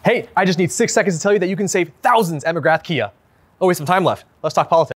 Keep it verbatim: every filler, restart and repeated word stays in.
Hey, I just need six seconds to tell you that you can save thousands at McGrath Kia. Oh, we have some time left. Let's talk politics.